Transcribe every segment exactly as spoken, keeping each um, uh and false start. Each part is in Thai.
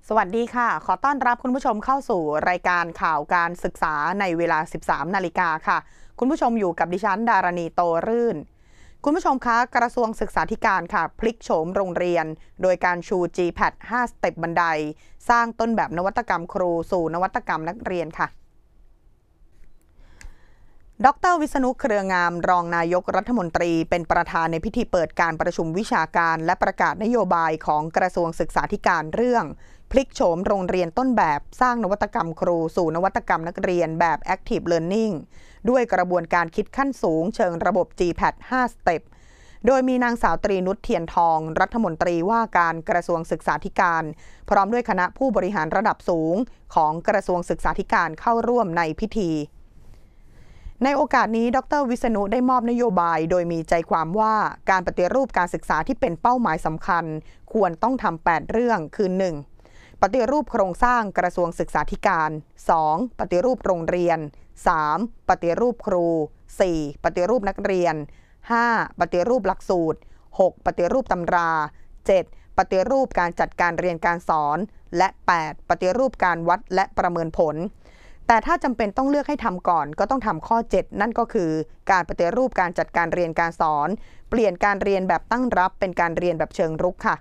สวัสดีค่ะขอต้อนรับคุณผู้ชมเข้าสู่รายการข่าวการศึกษาในเวลา สิบสาม นาฬิกาค่ะคุณผู้ชมอยู่กับดิฉันดารณีโตรื่นคุณผู้ชมคะกระทรวงศึกษาธิการค่ะพลิกโฉมโรงเรียนโดยการชู จี แพด ห้า สเต็ปบันไดสร้างต้นแบบนวัตกรรมครูสู่นวัตกรรมนักเรียนค่ะดร.วิษณุเครืองามรองนายกรัฐมนตรีเป็นประธานในพิธีเปิดการประชุมวิชาการและประกาศนโยบายของกระทรวงศึกษาธิการเรื่องพลิกโฉมโรงเรียนต้นแบบสร้างนวัตกรรมครูสู่นวัตกรรมนักเรียนแบบ Active Learning ด้วยกระบวนการคิดขั้นสูงเชิงระบบ จี แพด ห้า สเต็ปโดยมีนางสาวตรีนุชเทียนทองรัฐมนตรีว่าการกระทรวงศึกษาธิการพร้อมด้วยคณะผู้บริหารระดับสูงของกระทรวงศึกษาธิการเข้าร่วมในพิธีในโอกาสนี้ดร.วิษณุได้มอบนโยบายโดยมีใจความว่าการปฏิรูปการศึกษาที่เป็นเป้าหมายสำคัญควรต้องทำแปดเรื่องคือ หนึ่ง ปฏิรูปโครงสร้างกระทรวงศึกษาธิการ สอง ปฏิรูปโรงเรียน สาม ปฏิรูปครู สี่ ปฏิรูปนักเรียน ห้า ปฏิรูปหลักสูตร หก ปฏิรูปตำรา เจ็ด ปฏิรูปการจัดการเรียนการสอนและ แปด ปฏิรูปการวัดและประเมินผลแต่ถ้าจำเป็นต้องเลือกให้ทำก่อนก็ต้องทำข้อ เจ็ด นั่นก็คือการปฏิรูปการจัดการเรียนการสอนเปลี่ยนการเรียนแบบตั้งรับเป็นการเรียนแบบเชิงรุกค่ะ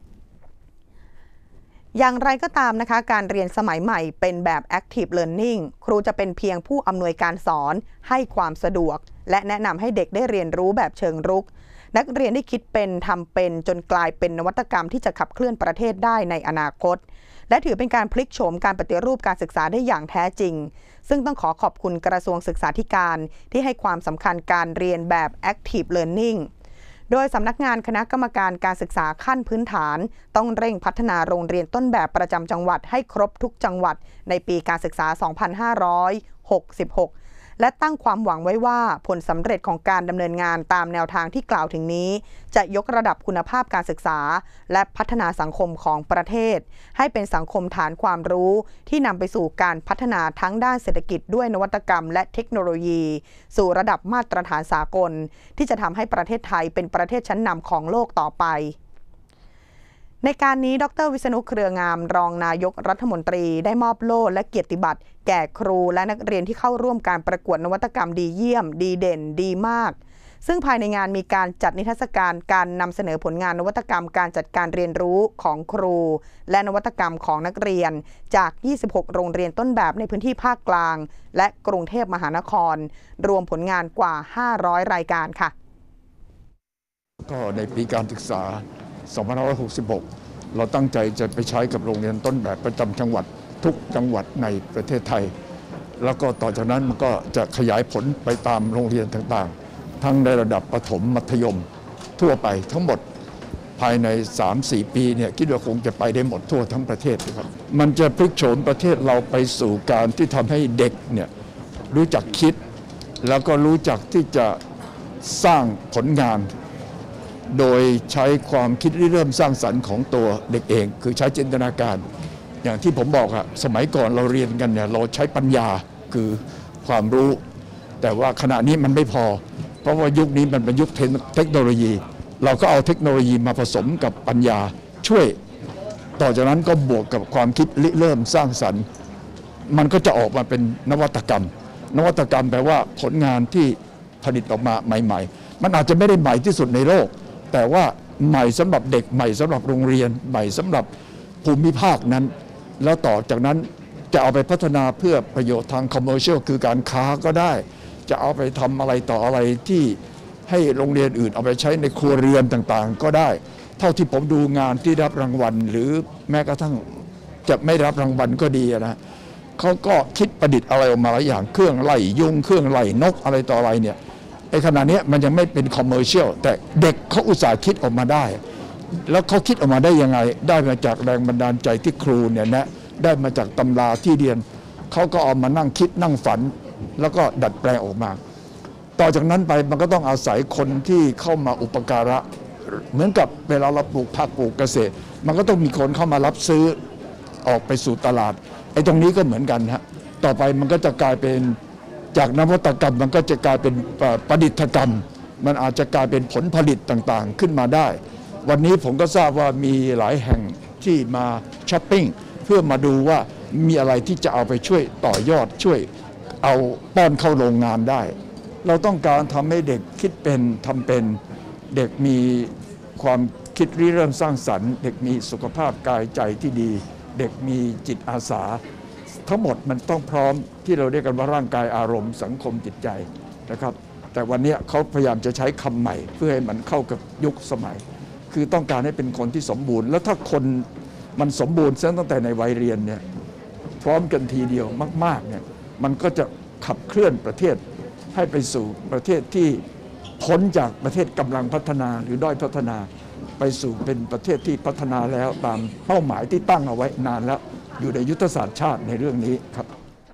อย่างไรก็ตามนะคะการเรียนสมัยใหม่เป็นแบบ Active Learning ครูจะเป็นเพียงผู้อำนวยการสอนให้ความสะดวกและแนะนำให้เด็กได้เรียนรู้แบบเชิงรุกนักเรียนได้คิดเป็นทำเป็นจนกลายเป็นนวัตกรรมที่จะขับเคลื่อนประเทศได้ในอนาคตและถือเป็นการพลิกโฉมการปฏิรูปการศึกษาได้อย่างแท้จริงซึ่งต้องขอขอบคุณกระทรวงศึกษาธิการที่ให้ความสำคัญการเรียนแบบ Active Learning โดยสำนักงานคณะกรรมการการศึกษาขั้นพื้นฐานต้องเร่งพัฒนาโรงเรียนต้นแบบประจำจังหวัดให้ครบทุกจังหวัดในปีการศึกษา สองพันห้าร้อยหกสิบหกและตั้งความหวังไว้ว่าผลสำเร็จของการดำเนินงานตามแนวทางที่กล่าวถึงนี้จะยกระดับคุณภาพการศึกษาและพัฒนาสังคมของประเทศให้เป็นสังคมฐานความรู้ที่นำไปสู่การพัฒนาทั้งด้านเศรษฐกิจด้วยนวัตกรรมและเทคโนโลยีสู่ระดับมาตรฐานสากลที่จะทำให้ประเทศไทยเป็นประเทศชั้นนำของโลกต่อไปในการนี้ดร.วิษณุเครืองามรองนายกรัฐมนตรีได้มอบโล่และเกียรติบัตรแก่ครูและนักเรียนที่เข้าร่วมการประกวดนวัตกรรมดีเยี่ยมดีเด่นดีมากซึ่งภายในงานมีการจัดนิทรรศการการนำเสนอผลงานนวัตกรรมการจัดการเรียนรู้ของครูและนวัตกรรมของนักเรียนจากยี่สิบหกโรงเรียนต้นแบบในพื้นที่ภาคกลางและกรุงเทพมหานครรวมผลงานกว่าห้าร้อยรายการค่ะก็ในปีการศึกษาสองพันห้าร้อยหกสิบหกเราตั้งใจจะไปใช้กับโรงเรียนต้นแบบประจำจังหวัดทุกจังหวัดในประเทศไทยแล้วก็ต่อจากนั้นมันก็จะขยายผลไปตามโรงเรียนต่างๆทั้งในระดับประถมมัธยมทั่วไปทั้งหมดภายใน สามถึงสี่ ปีเนี่ยคิดว่าคงจะไปได้หมดทั่วทั้งประเทศครับมันจะพลิกโฉมประเทศเราไปสู่การที่ทำให้เด็กเนี่ยรู้จักคิดแล้วก็รู้จักที่จะสร้างผลงานโดยใช้ความคิดริเริ่มสร้างสรรค์ของตัวเด็กเองคือใช้จินตนาการอย่างที่ผมบอกอะสมัยก่อนเราเรียนกันเนี่ยเราใช้ปัญญาคือความรู้แต่ว่าขณะนี้มันไม่พอเพราะว่ายุคนี้มันเป็นยุคเทคโนโลยีเราก็เอาเทคโนโลยีมาผสมกับปัญญาช่วยต่อจากนั้นก็บวกกับความคิดริเริ่มสร้างสรรค์มันก็จะออกมาเป็นนวัตกรรมนวัตกรรมแปลว่าผลงานที่ผลิตออกมาใหม่ๆมันอาจจะไม่ได้ใหม่ที่สุดในโลกแต่ว่าใหม่สำหรับเด็กใหม่สำหรับโรงเรียนใหม่สำหรับภูมิภาคนั้นแล้วต่อจากนั้นจะเอาไปพัฒนาเพื่อประโยชน์ทางคอมเมอร์เชียลคือการค้าก็ได้จะเอาไปทำอะไรต่ออะไรที่ให้โรงเรียนอื่นเอาไปใช้ในครัวเรือนต่างๆก็ได้เท่าที่ผมดูงานที่รับรางวัลหรือแม้กระทั่งจะไม่รับรางวัลก็ดีนะเขาก็คิดประดิษฐ์อะไรออกมาหลายอย่างเครื่องไล่ยุงเครื่องไล่นกอะไรต่ออะไรเนี่ยไอ้ขณะนี้มันยังไม่เป็นคอมเมอร์เชียลแต่เด็กเขาอุตส่าห์คิดออกมาได้แล้วเขาคิดออกมาได้ยังไงได้มาจากแรงบันดาลใจที่ครูเนี่ยนะได้มาจากตำราที่เรียนเขาก็เอามานั่งคิดนั่งฝันแล้วก็ดัดแปลงออกมาต่อจากนั้นไปมันก็ต้องอาศัยคนที่เข้ามาอุปการะเหมือนกับเวลาเราปลูกผักปลูกเกษตรมันก็ต้องมีคนเข้ามารับซื้อออกไปสู่ตลาดไอ้ตรงนี้ก็เหมือนกันฮะต่อไปมันก็จะกลายเป็นจากนวัตกรรมมันก็จะกลายเป็นประดิษฐกรรมมันอาจจะกลายเป็นผลผลิตต่างๆขึ้นมาได้วันนี้ผมก็ทราบว่ามีหลายแห่งที่มาช้อปปิ้งพื่อมาดูว่ามีอะไรที่จะเอาไปช่วยต่อยอดช่วยเอาป้อนเข้าโรงงานได้เราต้องการทำให้เด็กคิดเป็นทำเป็นเด็กมีความคิดริเริ่มสร้างสรรค์เด็กมีสุขภาพกายใจที่ดีเด็กมีจิตอาสาทั้งหมดมันต้องพร้อมที่เราเรียกกันว่าร่างกายอารมณ์สังคมจิตใจนะครับแต่วันนี้เขาพยายามจะใช้คำใหม่เพื่อให้มันเข้ากับยุคสมัยคือต้องการให้เป็นคนที่สมบูรณ์แล้วถ้าคนมันสมบูรณ์ตั้งแต่ในวัยเรียนเนี่ยพร้อมกันทีเดียวมากๆเนี่ยมันก็จะขับเคลื่อนประเทศให้ไปสู่ประเทศที่พ้นจากประเทศกำลังพัฒนาหรือด้อยพัฒนาไปสู่เป็นประเทศที่พัฒนาแล้วตามเป้าหมายที่ตั้งเอาไว้นานแล้วอยู่ในยุทธศาสตร์ชาติในเรื่องนี้ครับ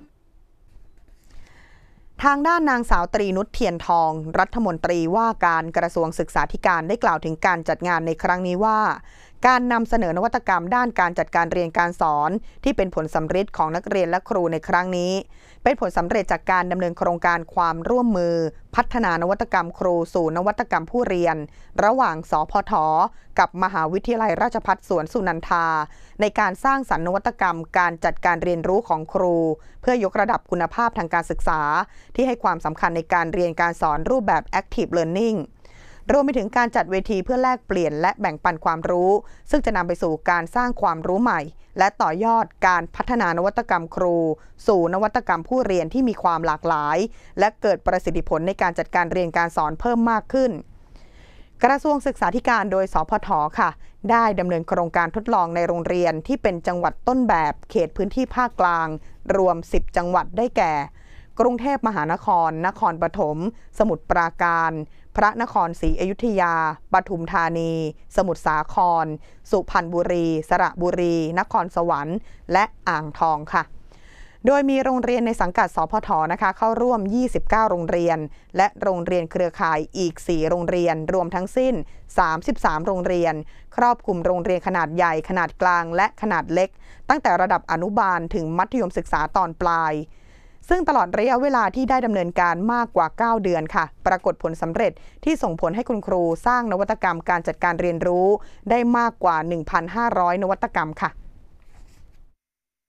ทางด้านนางสาวตรีนุชเทียนทองรัฐมนตรีว่าการกระทรวงศึกษาธิการได้กล่าวถึงการจัดงานในครั้งนี้ว่าการนำเสนอนวัตกรรมด้านการจัดการเรียนการสอนที่เป็นผลสำเร็จของนักเรียนและครูในครั้งนี้เป็นผลสำเร็จจากการดำเนินโครงการความร่วมมือพัฒนานวัตกรรมครูสู่นวัตกรรมผู้เรียนระหว่างสพทกับมหาวิทยาลัยราชภัฏสวนสุนันทาในการสร้างสรรค์นวัตกรรมการจัดการเรียนรู้ของครูเพื่อยกระดับคุณภาพทางการศึกษาที่ให้ความสำคัญในการเรียนการสอนรูปแบบ Active Learningรวมไปถึงการจัดเวทีเพื่อแลกเปลี่ยนและแบ่งปันความรู้ซึ่งจะนำไปสู่การสร้างความรู้ใหม่และต่อยอดการพัฒนานวัตกรรมครูสู่นวัตกรรมผู้เรียนที่มีความหลากหลายและเกิดประสิทธิผลในการจัดการเรียนการสอนเพิ่มมากขึ้นกระทรวงศึกษาธิการโดยสพทค่ะได้ดำเนินโครงการทดลองในโรงเรียนที่เป็นจังหวัดต้นแบบเขตพื้นที่ภาคกลางรวมสิบจังหวัดได้แก่กรุงเทพมหานครนครปฐมสมุทรปราการพระนครศรีอยุธยาปทุมธานีสมุทรสาครสุพรรณบุรีสระบุรีนครสวรรค์และอ่างทองค่ะโดยมีโรงเรียนในสังกัดสพทนะคะเข้าร่วมยี่สิบเก้าโรงเรียนและโรงเรียนเครือข่ายอีกสี่โรงเรียนรวมทั้งสิ้นสามสิบสามโรงเรียนครอบคลุมโรงเรียนขนาดใหญ่ขนาดกลางและขนาดเล็กตั้งแต่ระดับอนุบาลถึงมัธยมศึกษาตอนปลายซึ่งตลอดระยะเวลาที่ได้ดำเนินการมากกว่าเก้าเดือนค่ะปรากฏผลสำเร็จที่ส่งผลให้คุณครูสร้างนวัตกรรมการจัดการเรียนรู้ได้มากกว่า หนึ่งพันห้าร้อย นวัตกรรมค่ะ